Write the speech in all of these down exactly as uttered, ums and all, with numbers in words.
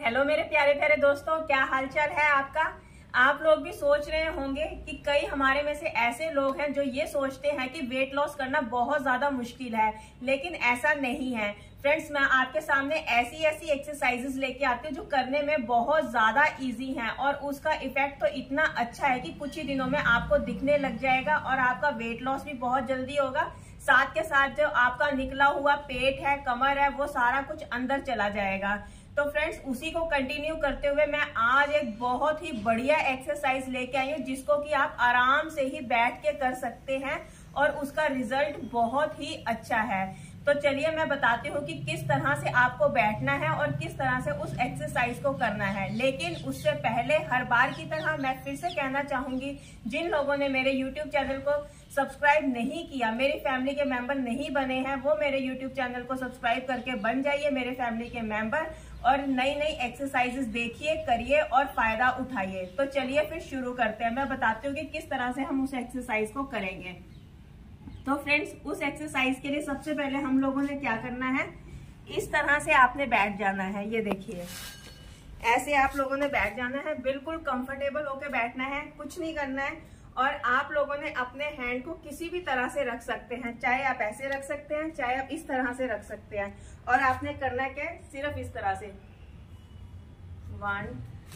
Hello मेरे प्यारे प्यारे दोस्तों, क्या हालचाल है आपका। आप लोग भी सोच रहे होंगे कि कई हमारे में से ऐसे लोग हैं जो ये सोचते हैं कि वेट लॉस करना बहुत ज्यादा मुश्किल है, लेकिन ऐसा नहीं है। फ्रेंड्स, मैं आपके सामने ऐसी ऐसी एक्सरसाइजेस लेके आती हूँ जो करने में बहुत ज्यादा इजी हैं और उसका इफेक्ट तो इतना अच्छा है कि कुछ ही दिनों में आपको दिखने लग जाएगा और आपका वेट लॉस भी बहुत जल्दी होगा। साथ के साथ जो आपका निकला हुआ पेट है, कमर है, वो सारा कुछ अंदर चला जाएगा। तो फ्रेंड्स, उसी को कंटिन्यू करते हुए मैं आज एक बहुत ही बढ़िया एक्सरसाइज लेके आई हूँ जिसको कि आप आराम से ही बैठ के कर सकते हैं और उसका रिजल्ट बहुत ही अच्छा है। तो चलिए मैं बताती हूँ कि किस तरह से आपको बैठना है और किस तरह से उस एक्सरसाइज को करना है। लेकिन उससे पहले हर बार की तरह मैं फिर से कहना चाहूंगी, जिन लोगों ने मेरे यूट्यूब चैनल को सब्सक्राइब नहीं किया, मेरी फैमिली के मेंबर नहीं बने हैं, वो मेरे यूट्यूब चैनल को सब्सक्राइब करके बन जाइए मेरे फैमिली के मेंबर और नई नई एक्सरसाइजेस देखिए, करिए और फायदा उठाइए। तो चलिए फिर शुरू करते हैं। मैं बताती हूँ कि किस तरह से हम उस एक्सरसाइज को करेंगे। तो फ्रेंड्स, उस एक्सरसाइज के लिए सबसे पहले हम लोगों ने क्या करना है, इस तरह से आपने बैठ जाना है। ये देखिए, ऐसे आप लोगों ने बैठ जाना है, बिल्कुल कंफर्टेबल होके बैठना है, कुछ नहीं करना है। और आप लोगों ने अपने हैंड को किसी भी तरह से रख सकते हैं, चाहे आप ऐसे रख सकते हैं, चाहे आप इस तरह से रख सकते हैं। और आपने करना क्या है, सिर्फ इस तरह से one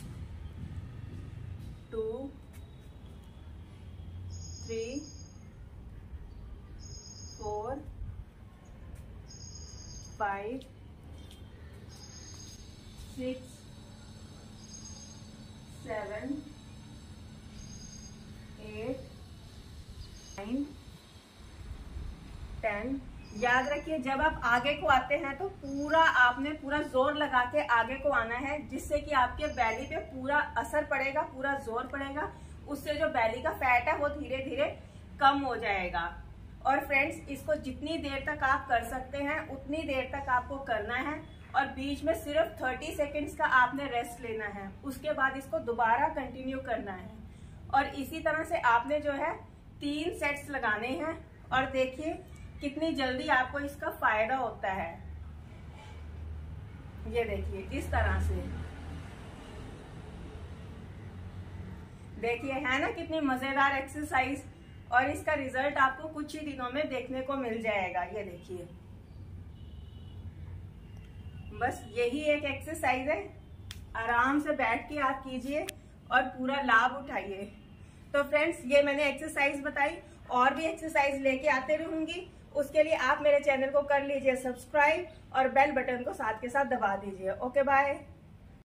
two three four five six seven eight nine ten. याद रखिए, जब आप आगे को आते हैं तो पूरा आपने पूरा जोर लगा के आगे को आना है, जिससे कि आपके बैली पे पूरा असर पड़ेगा, पूरा जोर पड़ेगा। उससे जो बैली का फैट है वो धीरे धीरे कम हो जाएगा। और फ्रेंड्स, इसको जितनी देर तक आप कर सकते हैं उतनी देर तक आपको करना है और बीच में सिर्फ तीस सेकंड्स का आपने रेस्ट लेना है। उसके बाद इसको दोबारा कंटिन्यू करना है और इसी तरह से आपने जो है तीन सेट्स लगाने हैं और देखिए कितनी जल्दी आपको इसका फायदा होता है। ये देखिए, इस तरह से देखिए, है ना कितनी मजेदार एक्सरसाइज, और इसका रिजल्ट आपको कुछ ही दिनों में देखने को मिल जाएगा। ये देखिए, बस यही एक एक्सरसाइज है, आराम से बैठ के आप कीजिए और पूरा लाभ उठाइए। तो फ्रेंड्स, ये मैंने एक्सरसाइज बताई, और भी एक्सरसाइज लेके आते रहूंगी। उसके लिए आप मेरे चैनल को कर लीजिए सब्सक्राइब और बेल बटन को साथ के साथ दबा दीजिए। Okay, bye.